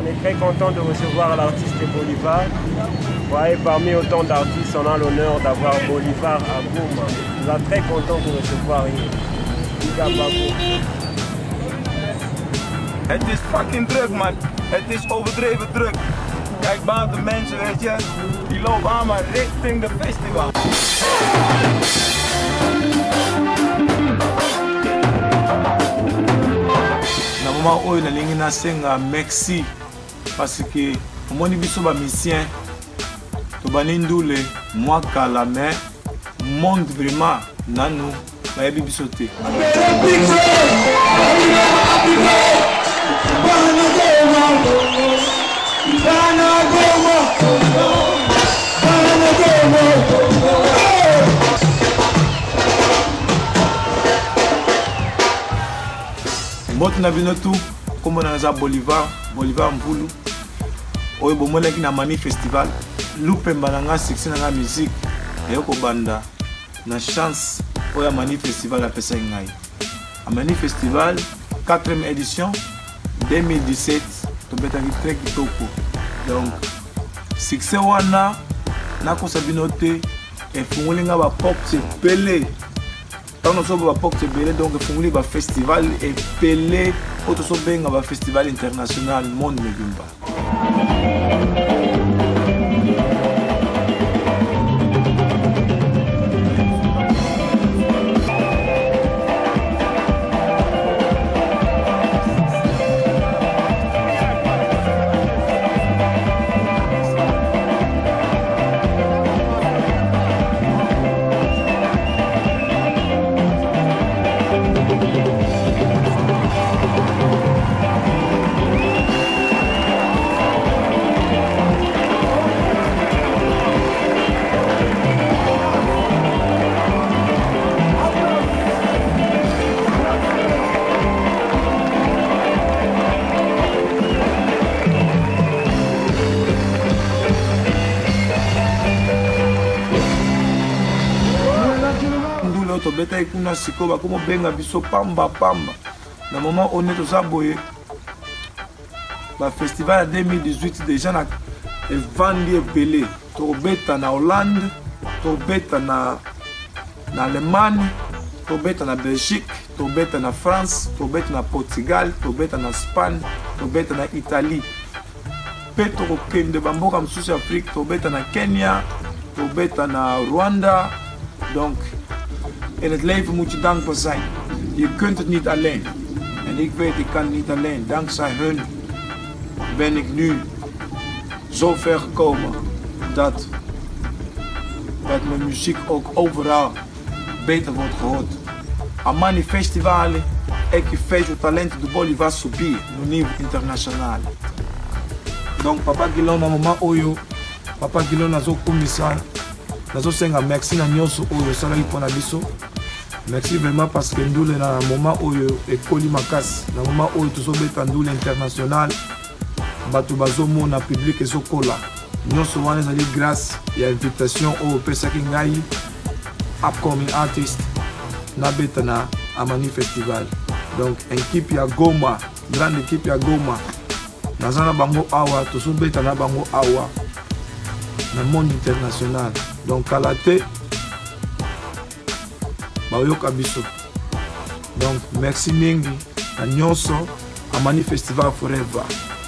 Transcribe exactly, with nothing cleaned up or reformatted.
est très content de recevoir l'artiste Bolivar. Vous voyez, parmi autant d'artistes, on a l'honneur d'avoir Bolivar à Goma. Nous sommes très contents de recevoir Igababo. Het is fucking druk, man. Het is overdreven druk. Kijk, buiten mensen, weet je, die lopen aan maar richting de festival. Na moment oyo nalingi nasenga merci parce que omoni biso ba musicien tobani ndule mwa kala mais monde vraiment nanu bayebi biso te. Mbote na bino tu kombo na za Bolivar, Bolivar Mbulu. Oyo bomonaki na Mani Festival. Lupemba na nga succès na nga musique. Eyoko banda na chance oyo Mani Festival apesa ngai. A Mani Festival quatrième édition deux mille dix-sept tobetaki très kitoko. Donc succès wana nakosa bino te efungoli nga ba porte pelé. Tant nous sommes pas belé donc funguli ba festival et pelé auto so benga ba festival international monde megumba. Tobeta ikuna siko ba komo benga biso pamba pamba na moment on est aux aboyé ba festival deux mille dix-huit déjà na evandi belé tobeta na Hollande tobeta na na Allemagne tobeta na Belgique tobeta na France tobeta na Portugal tobeta na Espagne tobeta na Italie petro kende bamboka msusu Afrique tobeta na Kenya tobeta na Rwanda. Donc in het leven moet je dankbaar zijn. Je kunt het niet alleen. En ik weet, ik kan het niet alleen. Dankzij hun ben ik nu zo ver gekomen dat, dat mijn muziek ook overal beter wordt gehoord. A Mani Festival é que fez o talento do Bolivar subir no nível internacional. Donc Papa Guilon na mama oyo, Papa Guilon nazo komisa, nazo senga merci na nyonso oyo salaki mpona biso. Merci vraiment parce que ndule na moment oyo ekoli makasi, na moment oyo tozobeta ndule international, bato bazomona public ezokola. Nyonso wana ezali grâce ya invitation oyo opesaki ngai upcoming artist na beta na Mani Festival. Donc équipe ya Goma, grande équipe ya Goma, naza na bango awa, tozobeta na bango awa na monde international. Donc kala te bayoka biso. Donc merci mingi na nyonso, Mani Festival forever.